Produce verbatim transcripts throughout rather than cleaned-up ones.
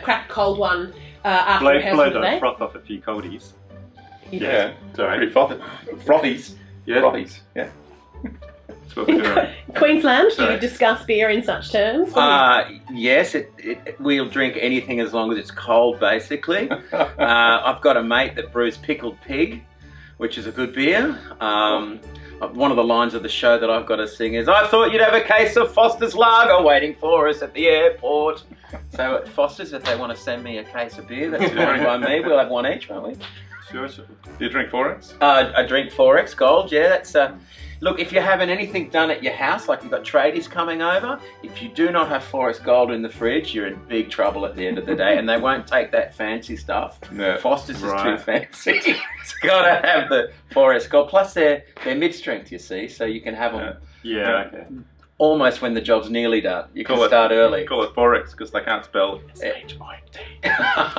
crack a cold one uh, after Blow, rehearsal blow today. the froth off a few coldies. Yeah, Sorry. pretty frothy. Frothies. Yeah. Frothies. Yeah. That's what we're doing. Queensland, do Sorry. you discuss beer in such terms? Uh, yes, it, it, we'll drink anything as long as it's cold, basically. uh, I've got a mate that brews pickled pig, which is a good beer. Um, one of the lines of the show that I've got to sing is, I thought you'd have a case of Foster's Lager waiting for us at the airport. So at Foster's, if they want to send me a case of beer, that's fine by me. We'll have one each, won't we? Sure, sure. Do you drink four X? Uh, I drink four X Gold, yeah. That's uh, look, if you're having anything done at your house, like you've got tradies coming over, if you do not have four X Gold in the fridge, you're in big trouble at the end of the day, and they won't take that fancy stuff. Yeah. Foster's Right. is too fancy. It's got to have the four X Gold. Plus, they're they're mid-strength, you see, so you can have them Yeah, okay. almost when the job's nearly done. You Call can it- start early. Call it four X because they can't spell. H I T.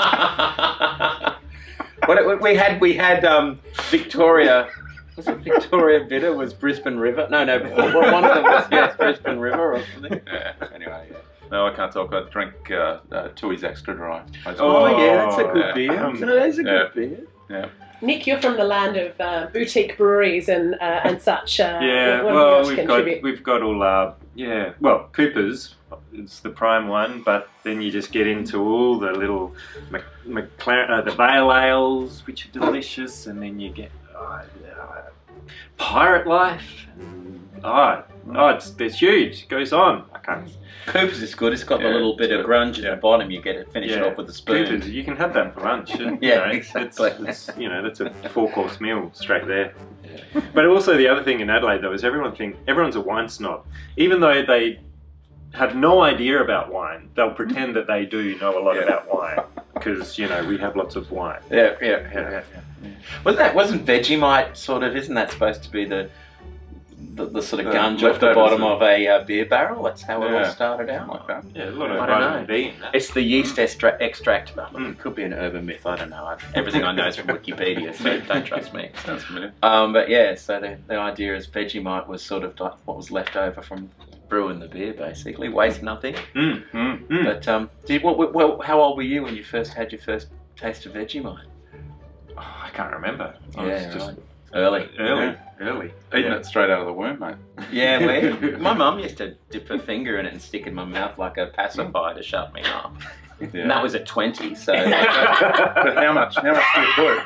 What we had, we had um, Victoria. Was it Victoria Bitter? Was Brisbane River? No, no. One of them was yes, Brisbane River or something. Yeah. Anyway, yeah. No, I can't talk. I drink uh, uh, Tui's Extra Dry. I just- Oh, yeah, that's a good yeah. beer. Um, No, that's a yeah. good beer. Yeah. Nick, you're from the land of uh, boutique breweries and uh, and such. Uh, Yeah, what, what well, have you got to we've got contribute? we've got all our yeah. Well, Cooper's is the prime one, but then you just get into all the little Mc, McLaren, uh, the Vale ales, which are delicious, and then you get uh, uh, Pirate Life. And, oh, oh, it's it's huge. It goes on. I can't. Cooper's is good. It's got Yeah, the little bit it's of good. grunge at Yeah. the bottom. You get it, finish it Yeah. off with a spoon. Cooper's, you can have that for lunch. you Yeah, know, exactly. It's, it's, you know, that's a four-course meal straight there. But also the other thing in Adelaide though is everyone think everyone's a wine snob, even though they have no idea about wine. They'll pretend that they do know a lot Yeah. about wine because you know we have lots of wine. Yeah, yeah, yeah. yeah. Wasn't that wasn't Vegemite sort of? Isn't that supposed to be the the, the sort of The gunge off the leftovers bottom of- of a uh, beer barrel? That's how it all Yeah. started out. Like that. Yeah, a lot I of don't vitamin know. B in that. It's the yeast extra extract. Well, Mm. It could be an urban myth. I don't know. I, everything I know is from Wikipedia, so don't trust me. Sounds familiar. Um, but yeah, so the, the idea is Vegemite was sort of like what was left over from brewing the beer, basically. Waste nothing. Mm, mm, mm. But um, did what, what, what? How old were you when you first had your first taste of Vegemite? Oh, I can't remember. I Yeah, was just right. Early. early, early. Eating Yeah. it straight out of the womb, mate. Yeah, we, my mum used to dip her finger in it and stick it in my mouth like a pacifier to shut me up. Yeah. And that was at twenty, so. But how much? How much do you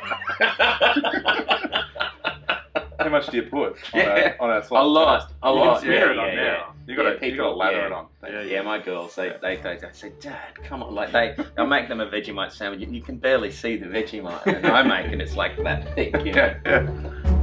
put? How much do you put on Yeah. that? On that A slice? lot, a You lot. can smear yeah, it on yeah, now. yeah. You got to Yeah, you got to people- lather yeah. it on. Yeah, Yeah, my girls, they, they, they, they say, Dad, come on, like they, they'll make them a Vegemite sandwich, and you can barely see the Vegemite, and I make it, it's like that thick, you know. Yeah, yeah.